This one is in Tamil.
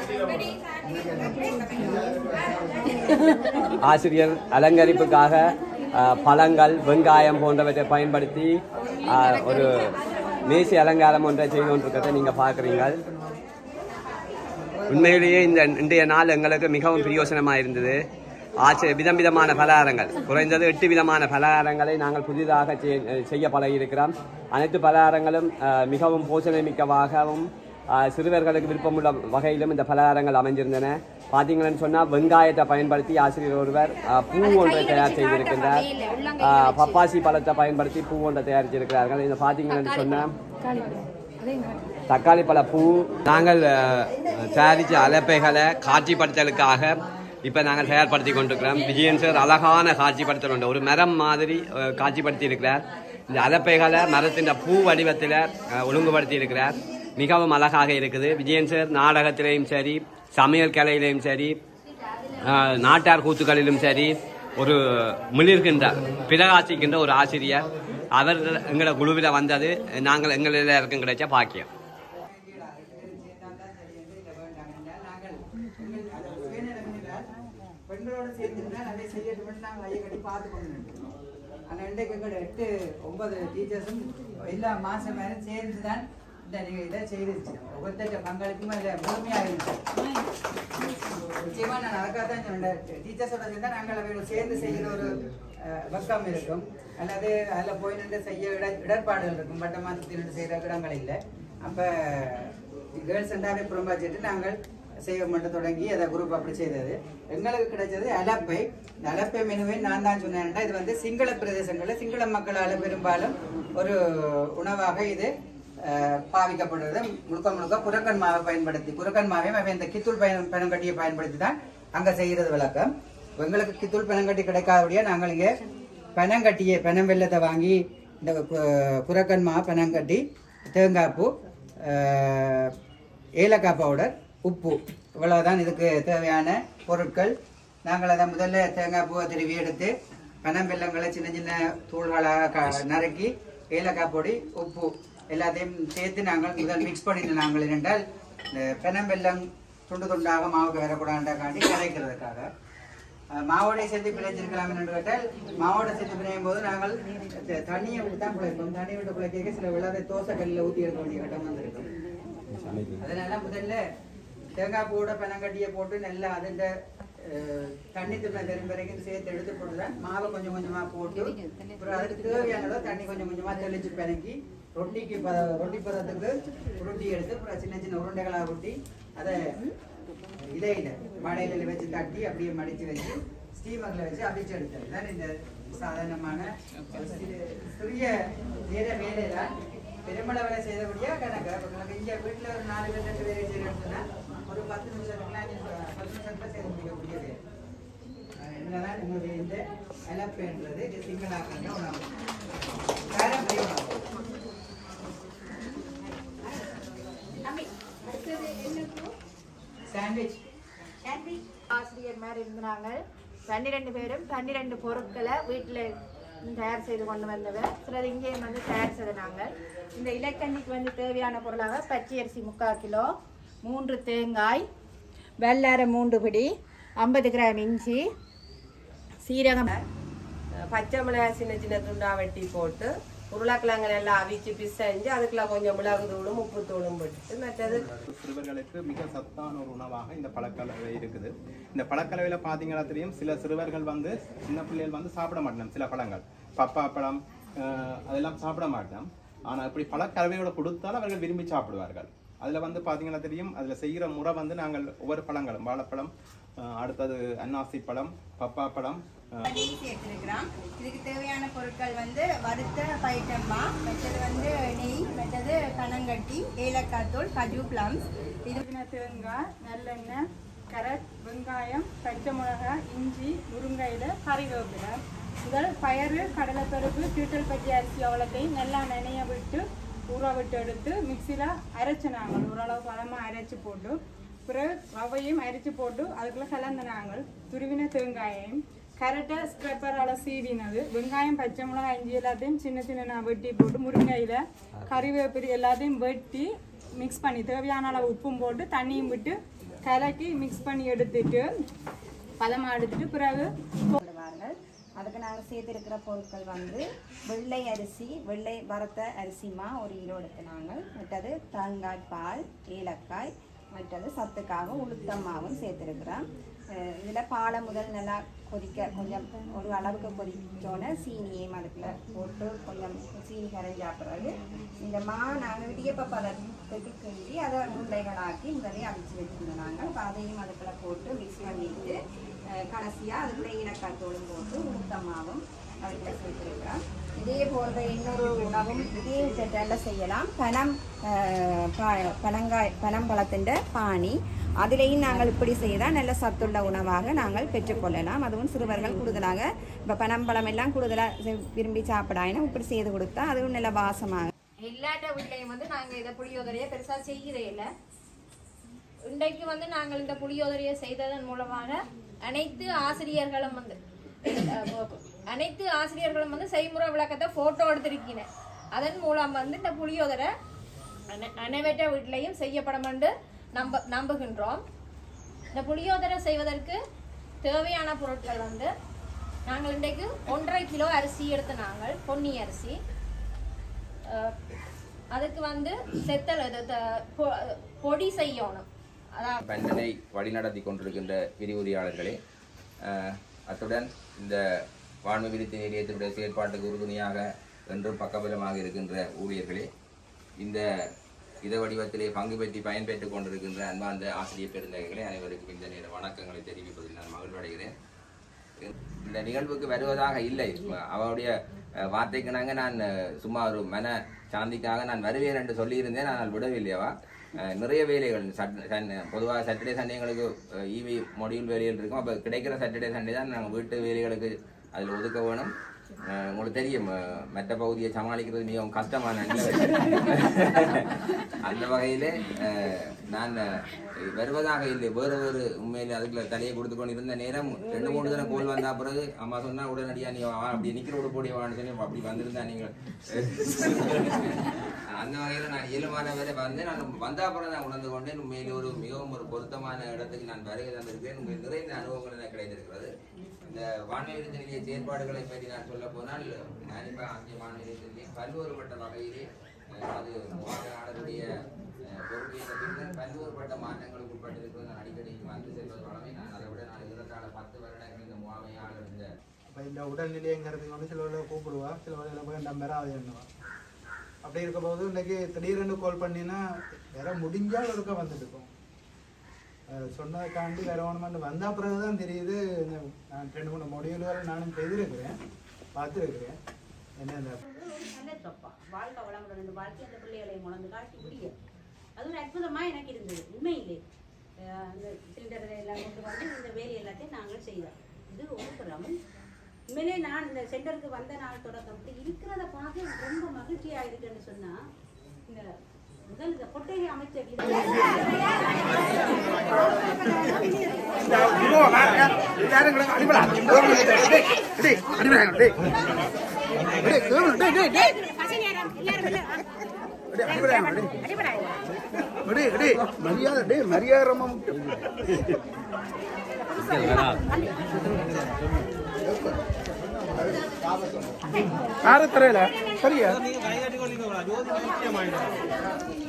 ஆசிரியர் அலங்கரிப்புக்காக பழங்கள் வெங்காயம் போன்றவற்றை பயன்படுத்தி ஒரு மேசி அலங்காரம் ஒன்றை செய்து கொண்டிருக்கிறத நீங்க பார்க்குறீங்க. உண்மையிலேயே இன்றைய நாள் எங்களுக்கு மிகவும் பிரயோசனமாக இருந்தது. விதம் விதமான பலகாரங்கள், குறைந்தது 8 விதமான பலகாரங்களை நாங்கள் புதிதாக செய்ய பழகியிருக்கிறோம். அனைத்து பலகாரங்களும் மிகவும் போஷணமிக்கவாகவும் சிறுவர்களுக்கு விருப்பமுள்ள வகையிலும் இந்த பலகாரங்கள் அமைஞ்சிருந்தன. பார்த்தீங்கன்னு சொன்னால் வெங்காயத்தை பயன்படுத்தி ஆசிரியர் ஒருவர் பூ ஒன்றை தயார் செய்திருக்கின்றார். பப்பாசி பழத்தை பயன்படுத்தி பூ ஒன்றை தயாரிச்சிருக்கிறார்கள். இதை பார்த்தீங்கன்னு சொன்னால் தக்காளி பழ பூ. நாங்கள் தயாரித்த அலப்பைகளை காட்சிப்படுத்தலுக்காக இப்போ நாங்கள் தயார்படுத்தி கொண்டிருக்கிறோம். விஜயன் சார் அழகான காட்சிப்படுத்தல் உண்டு, ஒரு மரம் மாதிரி காட்சிப்படுத்தி இருக்கிறார். இந்த அலப்பைகளை மரத்தின் பூ வடிவத்தில் ஒழுங்குபடுத்தி இருக்கிறார். மிகவும் அழகாக இருக்குது. விஜயன் சார் நாடகத்திலையும் சரி, சமையல் கலையிலையும் சரி, நாட்டார் கூத்துக்களிலும் சரி ஒரு மிளிர்கின்ற பிரகாசிக்கின்ற ஒரு ஆசிரியர். அவர் எங்களோட குழுவில் வந்தது நாங்கள் எங்களில் இருக்கும் கிடைச்ச பாக்கியம். பெண்களோடு சேர்த்துனா அதை செய்யணும் நாங்கள் ஐயா கட்டி பார்த்து கொண்டு ஆனால் இன்றைக்கு எங்களோட 8-9 டீச்சர்ஸும் எல்லா மாதம் மேலும் சேர்ந்து தான் இந்த இதை செய்திருச்சு. ஒவ்வொருத்தர் பங்களிப்பும் அதில் முழுமையாக இருந்துச்சு. நிச்சயமாக நான் அதுக்காக தான் டீச்சர்ஸோட சேர்ந்தால் நாங்கள் அவர்கள் சேர்ந்து செய்கிற ஒரு பக்கம் இருக்கும். அல்லது அதில் போய் நின்று செய்ய இடர்பாடுகள் இருக்கும். பட்ட மாதத்தில் நின்று செய்கிற இடங்கள் இல்லை. அப்போ கேர்ள்ஸ் சென்டாரை புறம்பாச்சிட்டு நாங்கள் செய்ய மட்டும் தொடங்கி அதை குரூப் அப்படி செய்தது. எங்களுக்கு கிடைச்சது அலப்பை. இந்த அலப்பை மெனுவை நான் தான் சொன்னேன்டா, இது வந்து சிங்கள பிரதேசங்களில் சிங்கள மக்களால் பெரும்பாலும் ஒரு உணவாக இது பாவிக்கப்படுறது. முழுக்க முழுக்க குரக்கன் மாவை பயன்படுத்தி, குரக்கன் மாவையும் இந்த கித்தூள் பனங்கட்டியை பயன்படுத்தி தான் அங்கே செய்கிறது வழக்கம். எங்களுக்கு கித்தூள் பனங்கட்டி கிடைக்காதபடியா நாங்கள் இங்கே பனங்கட்டியை பனம் வெள்ளத்தை வாங்கி இந்த குரக்கன் மா பனங்கட்டி, தேங்காய் பூ, ஏலக்காய் பவுடர், உப்பு, இவ்வளவுதான் இதுக்கு தேவையான பொருட்கள். நாங்கள் அதை முதல்ல தேங்காய் பூவை திருவி எடுத்து பனம் வெள்ளங்களை சின்ன சின்ன தூள்களாக நறுக்கி ஏலக்காய் பொடி, உப்பு எல்லாத்தையும் சேர்த்து நாங்கள் முதல் மிக்ஸ் பண்ணிட்டு நாங்கள் என்றால் பனம் வெள்ளம் துண்டு துண்டாக மாவுக்கு வரக்கூடாண்டாக்காண்டி கரைக்கிறதுக்காக. மாவோடை சேர்த்து பிழைச்சிருக்கலாம் என்று கேட்டால் மாவோட சேர்த்து பிழையும் போது நாங்கள் தண்ணியை விட்டு தான் பிழைப்போம். தண்ணி விட்டு பிழைக்க சில வெள்ளாத தோசை கல்லில் ஊற்றி எடுக்க வேண்டிய கட்டம் வந்திருக்கும். அதனால முதல்ல தேங்காய் பூவோட பனங்கட்டியை போட்டு நல்லா அதில் தண்ணி துணை தெரியும் வரைக்கும் சேர்த்து எடுத்து போட்டுதான் மாவை கொஞ்சம் கொஞ்சமாக போட்டு அப்புறம் அதுக்கு தேவையானதோ தண்ணி கொஞ்சம் கொஞ்சமாக தெளிச்சு பிணைக்கி ரொட்டி பதத்துக்கு உருட்டி எடுத்து அப்புறம் சின்ன சின்ன உருண்டைகளாக உருட்டி அதை இலையில மடையில வச்சு தட்டி அப்படியே மடித்து வச்சு ஸ்டீமரில் வச்சு அடிச்சு எடுத்தது தான் இந்த சாதாரணமான சிறிய நேர வேலைதான். பெருமளை வேலை செய்தபடியா கணக்கு. அப்போ இங்கே வீட்டில் ஒரு 4 பேர் 2 பேரை செய்யணும்னா ஒரு 10 நிமிஷத்துல செய்து முடிக்கக்கூடிய வேலை. என்னதான் என்னுடைய இந்த அலப்பைன்றது இது சிங்களாக உணவு பாரம்பரிய உணவு. சாண்ட்விச் ஆசிரியர் மாதிரி இருந்தாங்க. 12 பேரும் 12 பொருட்களை வீட்டில் தயார் செய்து கொண்டு வந்தவர். சிலர் இங்கேயும் வந்து தயார் செய்த நாங்கள். இந்த இலக்கண்ணிக்கு வந்து தேவையான பொருளாக பச்சரிசி 3/4 கிலோ, 3 தேங்காய், வெள்ளரை 3 பிடி, 50 கிராம் இஞ்சி, சீரகம், பச்சை மிளகாய் சின்ன சின்ன துண்டா வெட்டி போட்டு உருளைக்கிழங்கு எல்லாம் அவிச்சு பிசைஞ்சு அதுக்குள்ள கொஞ்சம் மிளகு தூளும் உப்பு தூளும் போட்டு மற்றது சிறுவர்களுக்கு மிக சத்தான ஒரு உணவாக இந்த பழக்கலவை இருக்குது. இந்த பழக்கலவையில் பார்த்தீங்கன்னா தெரியும், சில சிறுவர்கள் வந்து சின்ன பிள்ளைகள் வந்து சாப்பிட மாட்டோம். சில பழங்கள் பப்பா பழம் அதெல்லாம் சாப்பிட மாட்டோம். ஆனால் இப்படி பழக்கலவையோட கொடுத்தாலும் அவர்கள் விரும்பி சாப்பிடுவார்கள். அதில் வந்து பார்த்தீங்கன்னா தெரியும், அதில் செய்கிற முறை வந்து நாங்கள் ஒவ்வொரு பழங்களும் வாழைப்பழம், அடுத்தது அன்னாசி பழம், பப்பா பழம் சேர்த்துருக்கிறோம். இதுக்கு தேவையான பொருட்கள் வந்து வறுத்த பைட்டம்மா, மற்றது வந்து நெய், மற்றது பனங்கட்டி, ஏலக்காய் தூள், கஜு பிளம்ஸ், இது தேங்காய், நல்லெண்ணெய், கரட், வெங்காயம், பச்சை மிளகாய், இஞ்சி, முருங்கையில் கறிவேப்பிலை, முதல் பயறு, கடலைப்பருப்பு, தீட்டல் பச்சை அரிசி அவ்வளோத்தையும் நல்லா நனைய விட்டு ஊற விட்டு எடுத்து மிக்சியில் அரைச்சி நாங்கள் ஓரளவு பழமாக அரைச்சி போட்டு பிறகு ரவையும் அரைச்சி போட்டு அதுக்குள்ளே கலந்து நாங்கள் துருவின தேங்காயையும் கரெக்டாக ஸ்க்ரப்பரால் சீவினது, வெங்காயம், பச்சை மிளகாய், இஞ்சி எல்லாத்தையும் சின்ன சின்ன வெட்டி போட்டு முருங்கையில் கறிவேப்பிலை எல்லாத்தையும் வெட்டி மிக்ஸ் பண்ணி தேவையான அளவு உப்பும் போட்டு தண்ணியும் விட்டு கலக்கி மிக்ஸ் பண்ணி எடுத்துட்டு பதமாக எடுத்துட்டு பிறகு போடுவார்கள். அதுக்கு நாங்கள் சேர்த்திருக்கிற பொருட்கள் வந்து வெள்ளை அரிசி, வெள்ளை வறுத்த அரிசிமா 1 கிலோ எடுத்துனாங்க. மற்றது தேங்காய் பால், ஏலக்காய், மற்றது சத்துக்காக உளுத்தமாவும் சேர்த்துருக்குறோம். இதில் பாலை முதல் நல்லா கொதிக்க கொஞ்சம் ஒரு அளவுக்கு கொதிச்சோன்னே சீனியையும் அதுக்குள்ள போட்டு கொஞ்சம் சீனி கரைஞ்சா பிறகு இந்த நாங்கள் இடியப்ப பதத்துக்கு கிண்டி அதை உருண்டைகளாக்கி முதலே அவிச்சு வச்சுருந்தோம். நாங்கள் அதையும் அதுக்குள்ள போட்டு மிக்ஸ் பண்ணிட்டு கடைசியாக அதுக்குள்ள ஏலக்காய் தூளும் போட்டு உளுத்தமாவும் அதுக்குள்ள சேர்த்துருக்கிறோம். இதே போன்ற இன்னொரு உணவும் இதே செட்டில் செய்யலாம். பனம்பழத்தின் பானி, அதிலேயும் நாங்கள் இப்படி செய்தால் நல்ல சத்துள்ள உணவாக நாங்கள் பெற்றுக்கொள்ளலாம். அதுவும் சிறுவர்கள் கூடுதலாக இப்போ பனம்பழம் எல்லாம் கூடுதலாக விரும்பி சாப்பிடாயினா இப்படி செய்து கொடுத்தா அதுவும் நல்ல வாசமாக. எல்லாட்ட வீட்லையும் வந்து நாங்கள் இதை புளியோதரையை பெருசாக செய்கிறே இல்லை. இன்றைக்கு வந்து நாங்கள் இந்த புளியோதரையை செய்ததன் மூலமாக அனைத்து ஆசிரியர்களும் வந்து செய்முறை விளக்கத்தை போட்டோ எடுத்திருக்கிறேன். அதன் மூலம் வந்து இந்த புளியோதரை அனைவற்ற வீட்டிலையும் செய்யப்படும் என்று நம்புகின்றோம். இந்த புளியோதரை செய்வதற்கு தேவையான பொருட்கள் வந்து நாங்கள் இன்றைக்கு 1.5 கிலோ அரிசி எடுத்து நாங்கள் பொன்னி அரிசி. அதுக்கு வந்து பொடி செய்யணும். பண்டனை வழிநடத்தி கொண்டிருக்கின்ற விரிவுரையாளர்களே, அத்துடன் இந்த வான்மை விருத்தி நிலையத்தினுடைய செயற்பாட்டுக்கு உறுதுணையாக என்றும் பக்கபலமாக இருக்கின்ற ஊழியர்களே, இந்த இத வடிவத்திலே பங்கு பெற்றி பயன்பெற்றுக் கொண்டிருக்கின்ற அன்பார்ந்த ஆசிரியர் பெருந்தகைகளே, அனைவருக்கும் இந்த நேர வணக்கங்களை தெரிவிப்பதில் நான் மகிழ்வடைகிறேன். இந்த நிகழ்வுக்கு வருவதாக இல்லை, அவருடைய வார்த்தைக்கு நாங்கள் நான் சும்மா ஒரு மன சாந்திக்காக நான் வருவேன் என்று சொல்லியிருந்தேன். ஆனால் விடவில்லையவா, நிறைய வேலைகள் பொதுவாக சாட்டர்டே சண்டே எங்களுக்கு ஈவி மொடியூல் வேலைகள் இருக்கும். அப்போ கிடைக்கிற சாட்டர்டே சண்டே தான் நாங்கள் வீட்டு வேலைகளுக்கு அதில் ஒதுக்க வேணும். உங்களுக்கு தெரியும், மற்ற பகுதியை சமாளிக்கிறது மிகவும் கஷ்டமான அந்த வகையிலே நான் வருவதாக இல்லை. வேறு உண்மையிலே அதுக்குள்ள தலையை கொடுத்து கொண்டு இருந்த நேரம் 2-3 தினம் கோல் வந்தா பிறகு அம்மா சொன்னா உடனடியா நீ அப்படி நிக்கிற விட போடியவான்னு சொல்லி அப்படி வந்திருந்தா நீங்கள் அந்த வகையில் நான் இயலுமான வேலை வந்தேன். நான் வந்தா பிறகு நான் உணர்ந்து கொண்டேன். உண்மையிலே மிகவும் ஒரு பொருத்தமான இடத்துக்கு நான் வருகை தந்திருக்கிறேன். உங்களுக்கு நிறைய அனுபவங்கள் எனக்கு கிடைத்திருக்கிறது. இந்த வான்மை விருத்தி நிலைய செயற்பாடுகளை பற்றி நான் சொல்ல போனால், ஞானிப்பா ஆசிய வான்மை விருத்தி நிலையம் பல்வேறுபட்ட வகையிலே அது நாடுடைய பொறுப்பேற்ற பல்வேறுபட்ட மாற்றங்களுக்கு உட்பட்டிருக்கிறது. நான் அடிக்கடி வந்து செல்வது வளமை. நான் அதை விட நான் 10 வருடங்கள் இந்த முகாமையாளர் இருந்த இந்த உடல்நிலைங்கிறது வந்து சில வேலை கூப்பிடுவா, சில வேலையில் போய் நம்பராது என்னவா. அப்படி இருக்கும்போது இன்னைக்கு திடீரென்று கால் பண்ணினா வேற முடிஞ்சால் இருக்க வந்துட்டுருக்கோம். சொன்னதுக்காண்டி வேற ஒன்று வந்த பிறகுதான் தெரியுது. நான் 2-3 மொடியூல்களை நானும் செய்திருக்கிறேன், பார்த்துருக்கிறேன். என்ன வாழ்க்கை வளமுடன் இந்த வாழ்க்கை அந்த பிள்ளைகளை உணர்ந்து காட்டி முடியும். அது ஒரு அற்புதமாக எனக்கு இருந்தது. உண்மையிலே அந்த சிலிண்டரை எல்லாம் கொண்டு வந்து இந்த வேலை எல்லாத்தையும் நாங்கள் செய்தோம். இது ஒரு புறம். உண்மையிலே நான் இந்த சென்டருக்கு வந்த நாள் தொடக்கம் இப்படி இருக்கிறத பார்க்க ரொம்ப மகிழ்ச்சியாக இருக்குன்னு சொன்னால், இந்த முதல் இந்த கொட்டையை அமைச்ச யாரு தரையில சரியா நீங்க கைகாட்டி கொள்ளுங்க.